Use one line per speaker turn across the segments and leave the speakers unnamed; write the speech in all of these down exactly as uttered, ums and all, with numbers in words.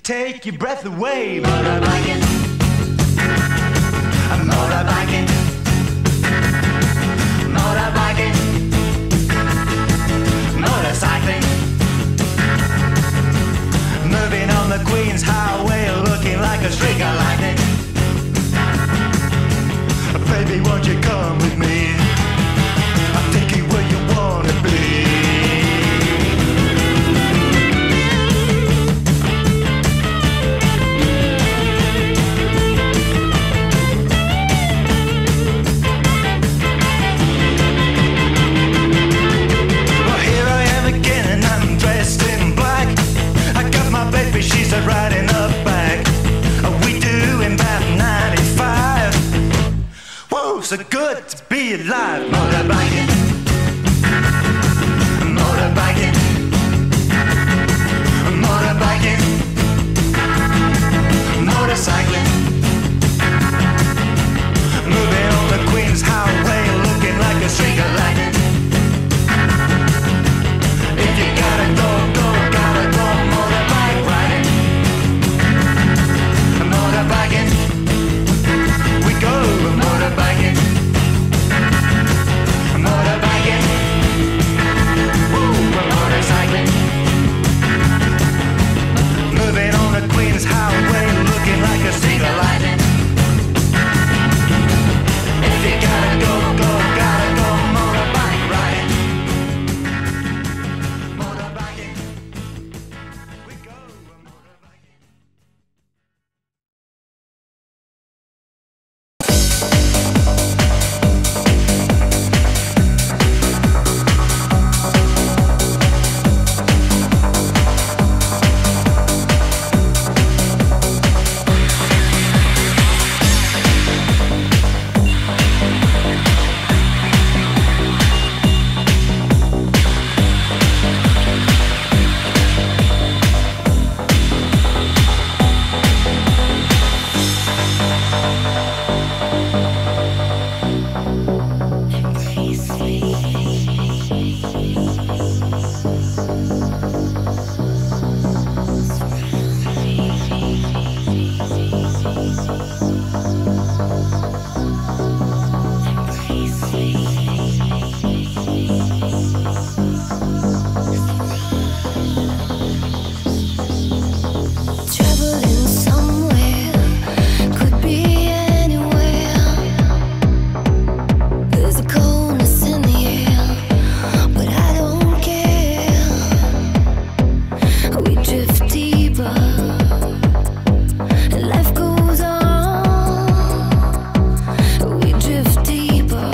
take your breath away. Motorbiking, motorbiking, motorbiking, motorcycling, moving on the Queen's Highway, looking like a streak of lightning. Baby, won't you come with me? I'll take you where you wanna be. She's a riding up back. We doing about ninety-five. Whoa, so good to be alive. Motorbiking, motorbiking, motorbiking, motorcycling, moving on the Queen's Highway, looking like a streak of lightning. If you gotta go, go, gotta go, motorbike riding. Motorbiking, we go motorbiking, motorbiking, woo, we're motorcycling, moving on the Queen's Highway, looking like a streak of lightning. If you gotta go, go, gotta go, motorbike riding, motorbiking, we go motorbiking.
Traveling somewhere, could be anywhere. There's a coldness in the air, but I don't care. We drift deeper, and life goes on. We drift deeper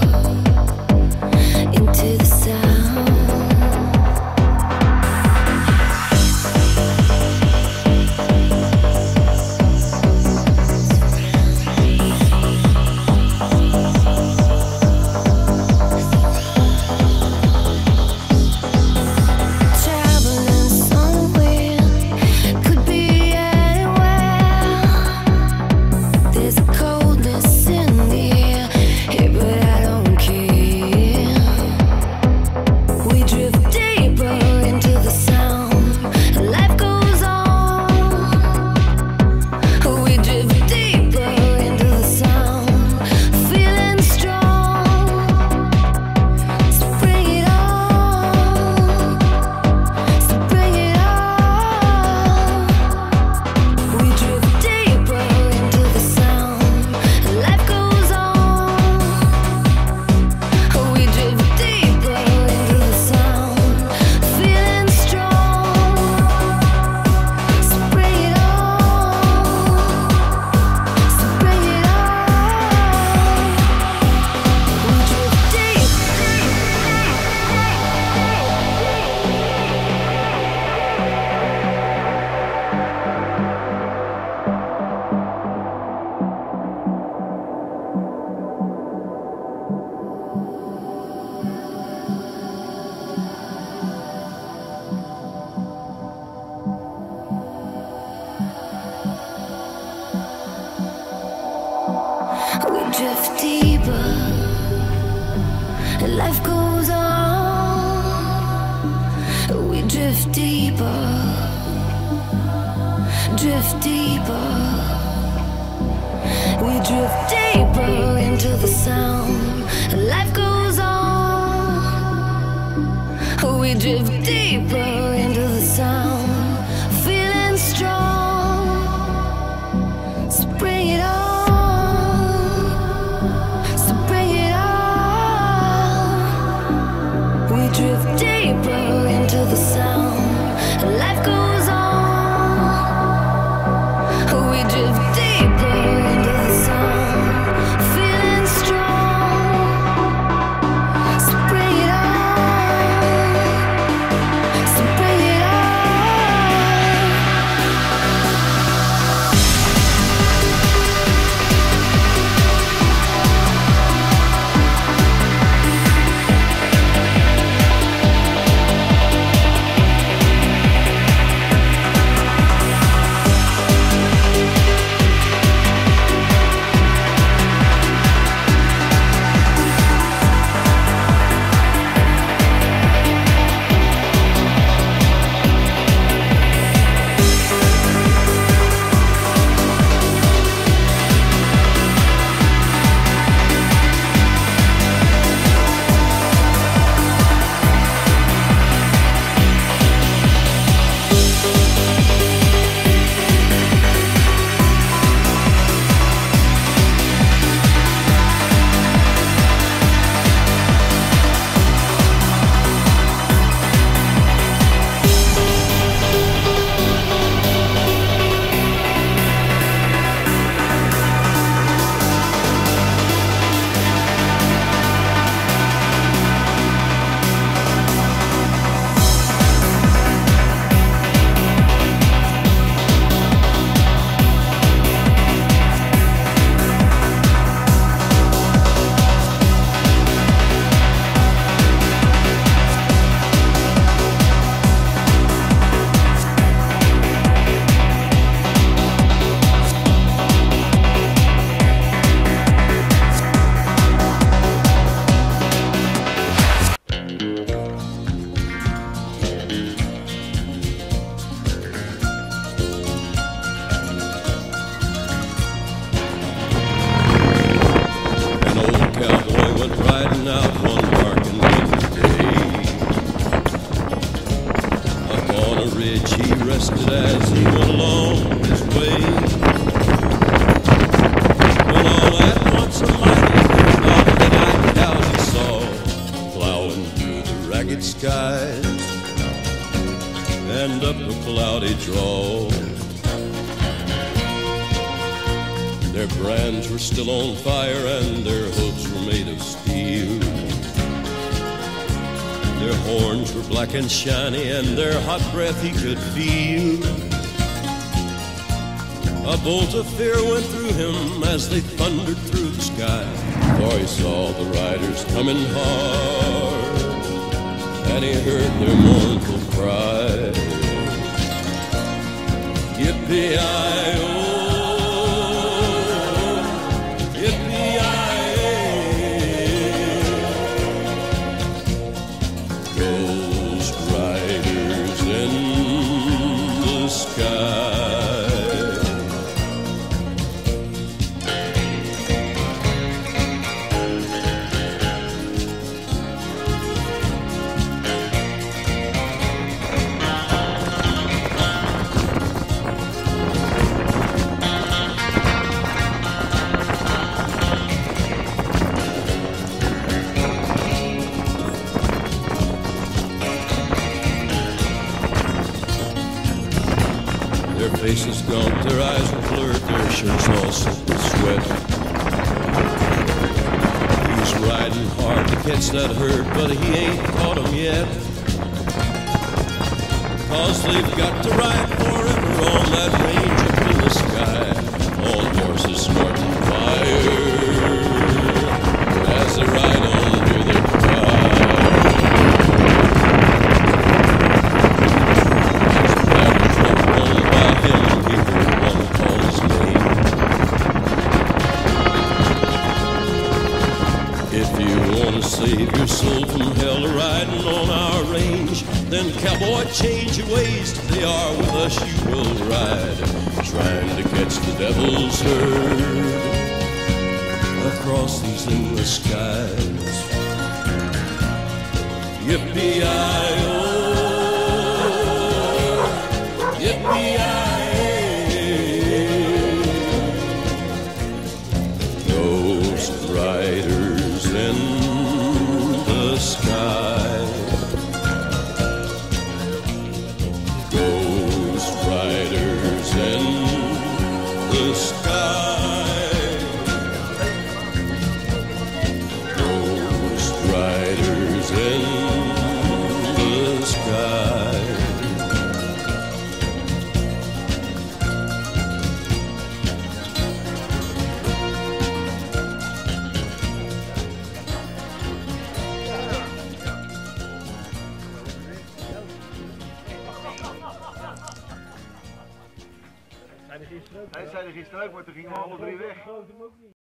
into the sound. Traveling somewhere, could be anywhere. There's a coldness in the air, yeah, but I don't care. We drift deeper into the sound, and life goes on. We drift deeper into the sound, feeling strong. So bring it on, so bring it on. We drift deeper into the sound, and life goes on. We drift deeper into the sound, feeling strong. So bring it on, so bring it on. We drift deep. We drift deeper, and life goes on. We drift deeper, drift deeper. We drift deeper into the sound. Life goes on. We drift deeper into the sound. Feeling strong. So bring it on. So bring it on. We drift deeper into the sound. Life goes on. We drift deeper into the sound, feeling strong. So bring it on. So bring it on.
He rested as he went along his way. When all at once a mighty starry night cloud he saw plowing through the ragged skies and up a cloudy draw. Their brands were still on fire and their hooves were made of steel. Their horns were black and shiny, and their hot breath he could feel. A bolt of fear went through him as they thundered through the sky, for he saw the riders coming hard, and he heard their mournful cry. Yippee-i-oh, Their faces gaunt, their eyes were blurred, their shirts all soaked with sweat. He's riding hard to catch that herd, but he ain't caught 'em yet. 'Cause they've got to ride forever on that range up in the sky, on horses snorting fire as they ride on through their cry. If you want to save your soul from hell riding on our range, then cowboy, change your ways. they are with us you will ride, trying to catch the devil's herd across these endless skies. Yippee-i-oh, yippee-i-ay, ghost riders in the sky, ghost riders in the sky, ghost riders in the sky.
Hij zei er gisteren ook, maar toen gingen we alle drie weg.